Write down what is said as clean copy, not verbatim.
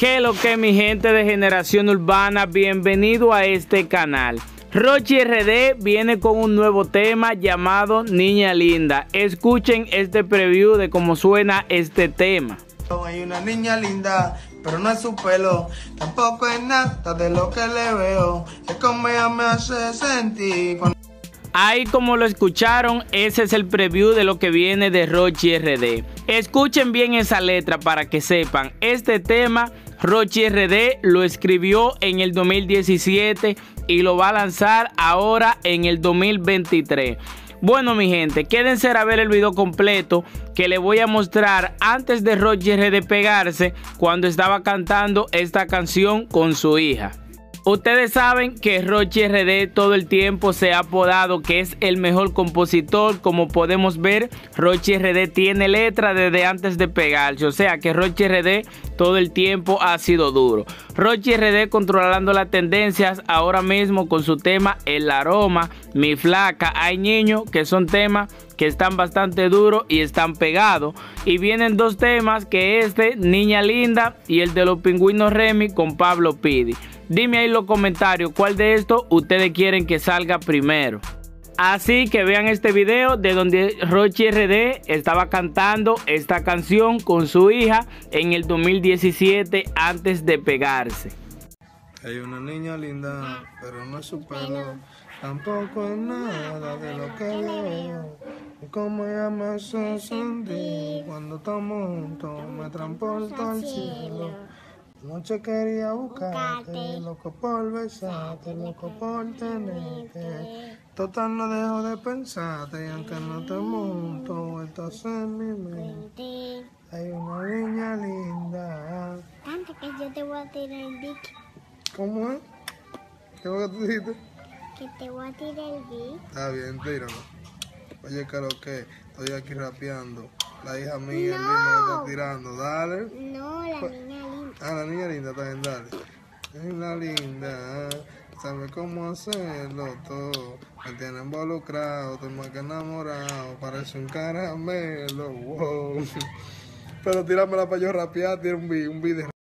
¿Qué lo que mi gente de Generación Urbana? Bienvenido a este canal. Rochi RD viene con un nuevo tema llamado Niña Linda. Escuchen este preview de cómo suena este tema. Hay una niña linda, pero no es su pelo, tampoco es nada de lo que le veo. Es como ella me hace sentir. Ahí como lo escucharon, ese es el preview de lo que viene de Rochi RD. Escuchen bien esa letra para que sepan, este tema Rochi RD lo escribió en el 2017 y lo va a lanzar ahora en el 2023. Bueno mi gente, quédense a ver el video completo que les voy a mostrar antes de Rochi RD pegarse cuando estaba cantando esta canción con su hija. Ustedes saben que Rochi RD todo el tiempo se ha apodado que es el mejor compositor. Como podemos ver, Rochi RD tiene letra desde antes de pegarse. O sea que Rochi RD todo el tiempo ha sido duro. Rochi RD controlando las tendencias ahora mismo con su tema El Aroma, Mi Flaca, Hay Niño, que son temas que están bastante duros y están pegados. Y vienen dos temas, que este, Niña Linda, y el de los Pingüinos Remy con Pablo Pidi. Dime ahí en los comentarios cuál de estos ustedes quieren que salga primero. Así que vean este video de donde Rochi RD estaba cantando esta canción con su hija en el 2017 antes de pegarse. Hay una niña linda, pero no es su pelo, tampoco es nada de lo que le veo. Y como ella me hace sentir, cuando estamos juntos me transporta al cielo. Anoche quería buscarte, loco por besarte, loco por tenerte. Total no dejo de pensarte, y aunque no estemos juntos, estás en mi mente. Hay una niña linda. Canta que yo te voy a tirar el beat. ¿Cómo es? ¿Qué es lo que tú dijiste? Que te voy a tirar el beat. Está bien, tíralo. Oye, que lo que estoy aquí rapeando. La hija mía, el mismo lo está tirando, dale. No, la niña linda. Ah, la niña linda también, dale. Es la linda, sabe cómo hacerlo todo. Me tiene involucrado, estoy más que enamorado. Parece un caramelo, wow. Pero tíramela para yo rapear, tiene un beat de